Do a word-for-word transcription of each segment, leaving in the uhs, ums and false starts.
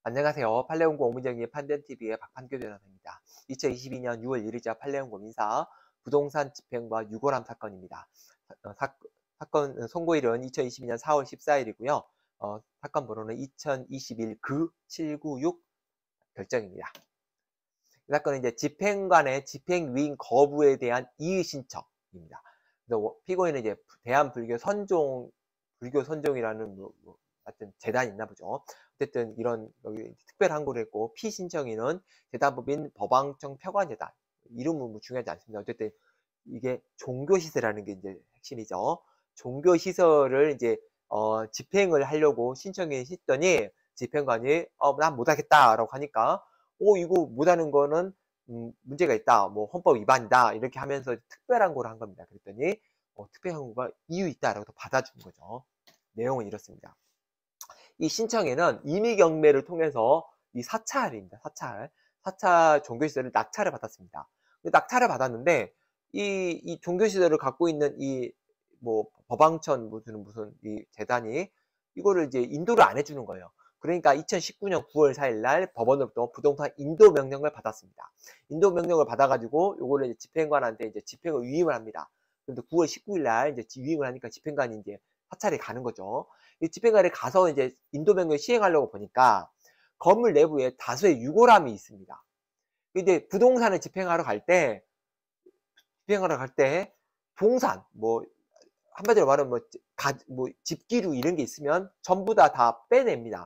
안녕하세요. 팔레온고 오문정리의 판단티비의 박판교전입니다. 이천이십이 년 유월 일일자 팔레온고 민사 부동산 집행과 유골함 사건입니다. 어, 사, 사건 선고일은 이천이십이 년 사월 십사일이고요. 어, 사건 번호는 이천이십일 구 칠구육 결정입니다. 이 사건은 이제 집행관의 집행위임 거부에 대한 이의 신청입니다. 그래서 피고인은 이제 대한불교 선종 불교 선종이라는 뭐, 뭐 하여튼 재단이 있나 보죠. 어쨌든 이런 여기 특별 항고를 했고 피신청인은 재단법인 법왕청 평화재단, 이름은 뭐 중요하지 않습니다. 어쨌든 이게 종교시설이라는 게 이제 핵심이죠. 종교시설을 이제 어, 집행을 하려고 신청이 했더니 집행관이 어, 난 못하겠다라고 하니까 오 이거 못하는 거는 음, 문제가 있다, 뭐 헌법 위반이다 이렇게 하면서 특별 항고를 한 겁니다. 그랬더니 어, 특별 항고가 이유 있다라고 받아준 거죠. 내용은 이렇습니다. 이 신청에는 임의 경매를 통해서 이 사찰입니다. 사찰. 사찰 종교시설을 낙찰을 받았습니다. 낙찰을 받았는데, 이, 이 종교시설을 갖고 있는 이, 뭐, 법왕천 무슨, 무슨, 이 재단이 이거를 이제 인도를 안 해주는 거예요. 그러니까 이천십구 년 구월 사일 날 법원으로부터 부동산 인도 명령을 받았습니다. 인도 명령을 받아가지고 요거를 이제 집행관한테 이제 집행을 위임을 합니다. 근데 구월 십구일 날 이제 위임을 하니까 집행관이 이제 사찰에 가는 거죠. 이 집행관에 가서 이제 인도 명령을 시행하려고 보니까 건물 내부에 다수의 유골함이 있습니다. 근데 부동산을 집행하러 갈 때, 집행하러 갈 때, 동산, 뭐, 한마디로 말하면 뭐, 가, 뭐, 집기류 이런 게 있으면 전부 다 다 빼냅니다.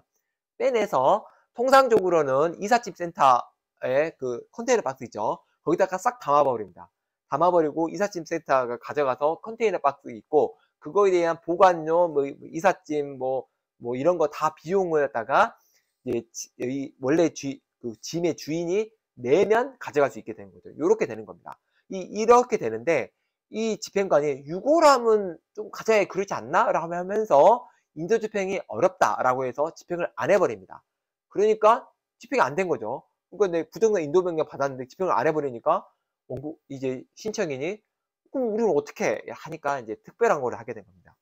빼내서 통상적으로는 이삿짐 센터에 그 컨테이너 박스 있죠. 거기다가 싹 담아버립니다. 담아버리고 이삿짐 센터가 가져가서 컨테이너 박스 있고, 그거에 대한 보관료, 뭐, 이삿짐, 뭐, 뭐, 이런 거 다 비용을 갖다가, 이제, 이, 원래 주, 그 짐의 주인이 내면 가져갈 수 있게 되는 거죠. 요렇게 되는 겁니다. 이, 이렇게 되는데, 이 집행관이 유골함은 좀 가져야 그렇지 않나? 라고 하면서, 인도집행이 어렵다라고 해서 집행을 안 해버립니다. 그러니까, 집행이 안 된 거죠. 그러니까 내 부정상 인도명령 받았는데 집행을 안 해버리니까, 이제 신청인이 그럼 우리는 어떻게 하니까 이제 특별한 거를 하게 된 겁니다.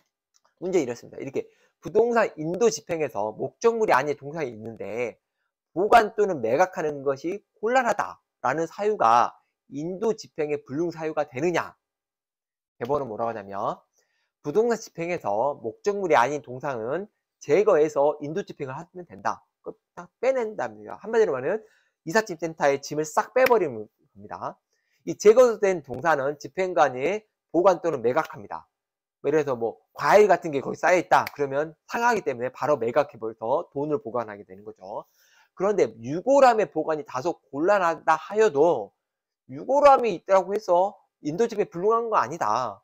문제 이렇습니다. 이렇게 부동산 인도 집행에서 목적물이 아닌 동산이 있는데 보관 또는 매각하는 것이 곤란하다라는 사유가 인도 집행의 불능 사유가 되느냐? 대법원은 뭐라고 하냐면 부동산 집행에서 목적물이 아닌 동산은 제거해서 인도 집행을 하면 된다. 딱 빼낸답니다. 한마디로 말하면 이삿짐 센터에 짐을 싹 빼버리는 겁니다. 이 제거된 동산은 집행관이 보관 또는 매각합니다. 예를 들어서 뭐 과일 같은 게 거기 쌓여있다 그러면 상하기 때문에 바로 매각해버려서 돈을 보관하게 되는 거죠. 그런데 유골함의 보관이 다소 곤란하다 하여도 유골함이 있다고 해서 인도집행이 불능한 거 아니다.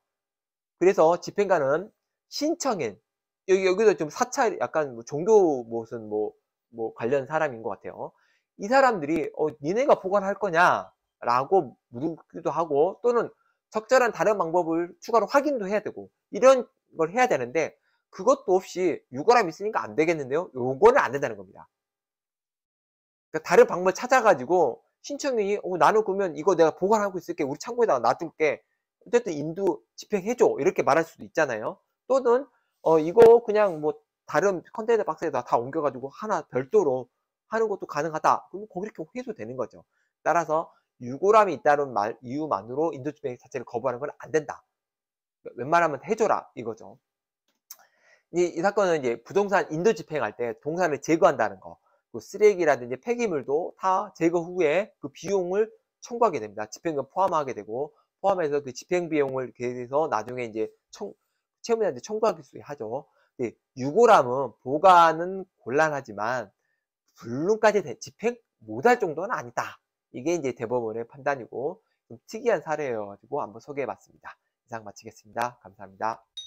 그래서 집행관은 신청인, 여기, 여기서 좀 사찰, 약간 뭐 종교 무슨 뭐, 뭐 관련 사람인 것 같아요. 이 사람들이, 어, 니네가 보관할 거냐? 라고 물기도 하고, 또는 적절한 다른 방법을 추가로 확인도 해야 되고, 이런 걸 해야 되는데, 그것도 없이 유골함이 있으니까 안 되겠는데요? 요거는 안 된다는 겁니다. 그러니까 다른 방법을 찾아가지고, 신청인이, 어, 나는 그러면 이거 내가 보관하고 있을게. 우리 창고에다가 놔둘게. 어쨌든 인도 집행해줘 이렇게 말할 수도 있잖아요. 또는 어 이거 그냥 뭐 다른 컨테이너 박스에다 다 옮겨가지고 하나 별도로 하는 것도 가능하다. 그럼 거기 이렇게 해도 되는 거죠. 따라서 유골함이 있다는 말 이유만으로 인도 집행 자체를 거부하는 건 안 된다. 웬만하면 해줘라 이거죠. 이, 이 사건은 이제 부동산 인도 집행할 때 동산을 제거한다는 거, 그 쓰레기라든지 폐기물도 다 제거 후에 그 비용을 청구하게 됩니다. 집행금 포함하게 되고. 포함해서 그 집행 비용을 계속해서 나중에 이제 청, 채무자한테 청구하기 수 하죠. 근데 유골함은 보관은 곤란하지만 불능까지 집행 못할 정도는 아니다. 이게 이제 대법원의 판단이고 좀 특이한 사례여가지고 한번 소개해봤습니다. 이상 마치겠습니다. 감사합니다.